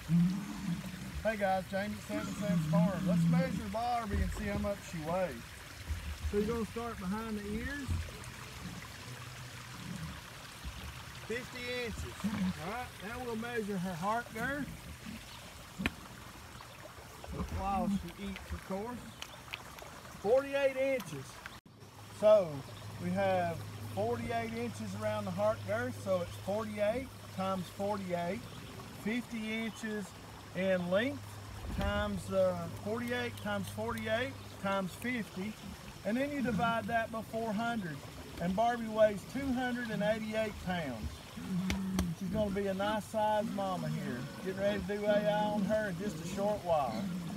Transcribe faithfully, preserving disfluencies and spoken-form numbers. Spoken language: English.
Hey guys, Jamie at Seven Cents Farm. Let's measure Barbie and see how much she weighs. So you're going to start behind the ears. fifty inches. Alright, now we'll measure her heart girth. While she eats, of course. forty-eight inches. So we have forty-eight inches around the heart girth, so it's forty-eight times forty-eight. fifty inches in length times uh, forty-eight times forty-eight times fifty. And then you divide that by four hundred. And Barbie weighs two hundred eighty-eight pounds. She's going to be a nice sized mama here. Getting ready to do A I on her in just a short while.